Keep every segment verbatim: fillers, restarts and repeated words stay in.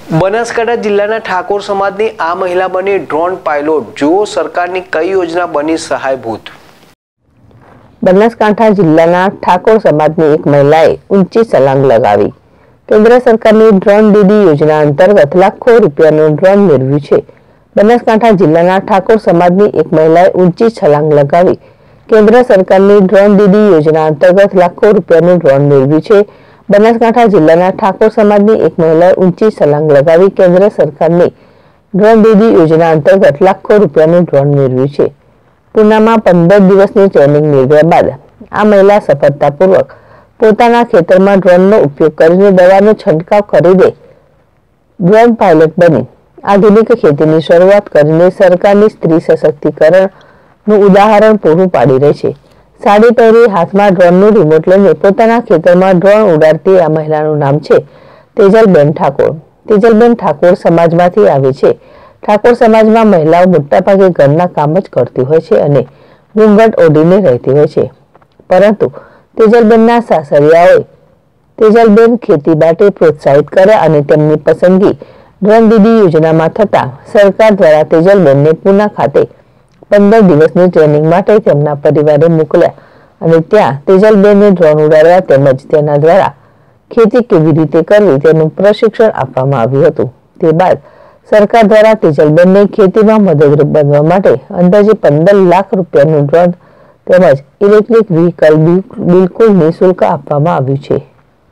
બનાસકાંઠા જિલ્લાના ઠાકોર સમાજની આ મહિલા બની ડ્રોન પાયલોટ, જુઓ સરકારની કઈ યોજના બની સહાયભૂત। બનાસકાંઠા જિલ્લાના ઠાકોર સમાજની એક મહિલાએ ઊંચી છલાંગ લગાવી। કેન્દ્ર સરકારની ડ્રોન દીદી યોજના અંતર્ગત લાખો રૂપિયાનું ડ્રોન મેળવ્યું છે। બનાસકાંઠા જિલ્લાના ઠાકોર સમાજની એક મહિલાએ ઊંચી છલાંગ લગાવી કેન્દ્ર સરકારની ડ્રોન દીદી યોજના અંતર્ગત લાખો રૂપિયાનું ડ્રોન મેળવ્યું છે। બનાસકાંઠા જિલ્લાના ઠાકોર સમાજની એક મહિલાએ ઊંચી છલાંગ લગાવી કેન્દ્ર સરકારની ડ્રોન દીદી યોજના અંતર્ગત લાખો રૂપિયાનું ડ્રોન મેળવ્યું છે। પૂનામાં પંદર દિવસની ટ્રેનિંગ મેળવ્યા બાદ આ મહિલા સફળતાપૂર્વક પોતાના ખેતરમાં ડ્રોનનો ઉપયોગ કરીને દવાનો છંટકાવ કરી દે ડ્રોન પાયલટ બની આધુનિક ખેતીની શરૂઆત કરીને સરકારની સ્ત્રી સશક્તિકરણનું ઉદાહરણ પૂરું પાડી રહી છે। સાડી પહેરી હાથમાં ડ્રોનનું રિમોટ લઈને પોતાના ખેતરમાં ડ્રોન ઉડાડતી આ મહિલાનું નામ છે તેજલબેન ઠાકોર। તેજલબેન ઠાકોર સમાજમાંથી આવે છે। ઠાકોર સમાજમાં મહિલાઓ મોટાભાગે ઘરના કામ જ કરતી હોય છે અને ઘૂંઘટ ઓઢીને રહેતી હોય છે, પરંતુ તેજલબેનના સાસરિયાઓએ તેજલબેન ખેતી માટે પ્રોત્સાહિત કર્યા અને તેમની પસંદગી ડ્રોન દીદી યોજનામાં થતા સરકાર દ્વારા તેજલબેનને પૂના ખાતે પંદર દિવસની ટ્રેનિંગ માટે તેમના પરિવારે મોકલ્યા અને ત્યાં તેજલબેનને ડ્રોન ઉડાડવા તેમજ તેના દ્વારા ખેતી કેવી રીતે કરવી તેનું પ્રશિક્ષણ આપવામાં આવ્યું હતું। તે બાદ સરકાર દ્વારા તેજલબેનને ખેતીમાં મદદરૂપ બનવા માટે અંદાજે પંદર લાખ રૂપિયાનું ડ્રોન તેમજ ઇલેક્ટ્રિક વ્હીકલ બિલકુલ નિઃશુલ્ક આપવામાં આવ્યું છે।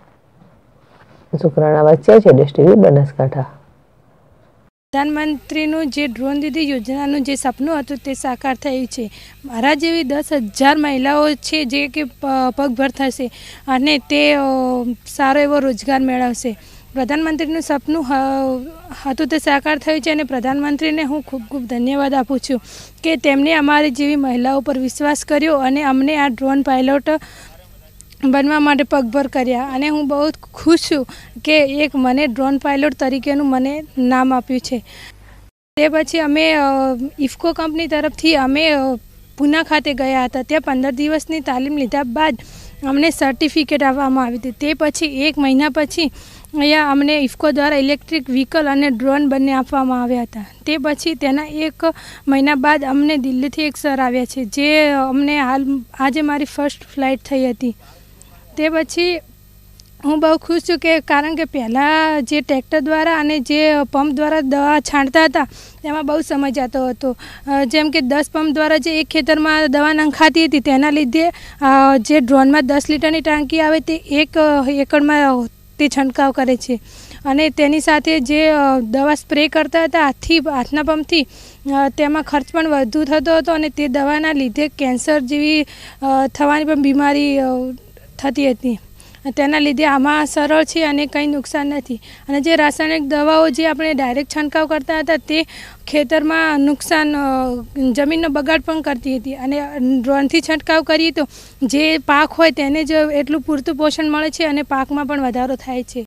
શુક્રાણા વાચ્યા છે ડેશ ટીવી બનાસકાંઠા। પ્રધાનમંત્રીનું જે ડ્રોન દીદી યોજનાનું જે સપનું હતું તે સાકાર થયું છે। મારા જેવી દસ હજાર મહિલાઓ છે જે કે પગભર થશે અને તે સારો એવો રોજગાર મેળવશે। પ્રધાનમંત્રીનું સપનું હતું તે સાકાર થયું છે અને પ્રધાનમંત્રીને હું ખૂબ ખૂબ ધન્યવાદ આપું છું કે તેમણે અમારી જેવી મહિલાઓ પર વિશ્વાસ કર્યો અને અમને આ ડ્રોન પાયલોટ બનવા માટે પગભર કર્યા અને હું બહુ ખુશ છું કે એક મને ડ્રોન પાયલોટ તરીકેનું મને નામ આપ્યું છે। તે પછી અમે ઇફકો કંપની તરફથી અમે પૂના ખાતે ગયા હતા। ત્યાં પંદર દિવસની તાલીમ લીધા બાદ અમને સર્ટિફિકેટ આપવામાં આવી હતી। તે પછી એક મહિના પછી અહીંયા અમને ઇફકો દ્વારા ઇલેક્ટ્રિક વ્હીકલ અને ડ્રોન બંને આપવામાં આવ્યા હતા। તે પછી તેના એક મહિના બાદ અમને દિલ્હીથી એક સર આવ્યા છે જે અમને હાલ આજે મારી ફર્સ્ટ ફ્લાઇટ થઈ હતી। તે પછી હું બહુ ખુશ છું કે કારણ કે પહેલાં જે ટ્રેક્ટર દ્વારા અને જે પંપ દ્વારા દવા છાંટતા હતા તેમાં બહુ સમય જતો હતો। જેમ કે દસ પંપ દ્વારા જે એક ખેતરમાં દવા નંખાતી હતી તેના લીધે જે ડ્રોનમાં દસ લીટરની ટાંકી આવે તે એક એકડમાં તે છંટકાવ કરે છે અને તેની સાથે જે દવા સ્પ્રે કરતા હતા હાથથી હાથના પંપથી તેમાં ખર્ચ પણ વધુ થતો હતો અને તે દવાના લીધે કેન્સર જેવી થવાની પણ બીમારી થતી હતી। તેના લીધે આમાં સરળ છે અને કંઈ નુકસાન નથી અને જે રાસાયણિક દવાઓ જે આપણે ડાયરેક્ટ છંટકાવ કરતા હતા તે ખેતરમાં નુકસાન જમીનનો બગાડ પણ કરતી હતી અને ડ્રોનથી છંટકાવ કરીએ તો જે પાક હોય તેને જ એટલું પૂરતું પોષણ મળે છે અને પાકમાં પણ વધારો થાય છે।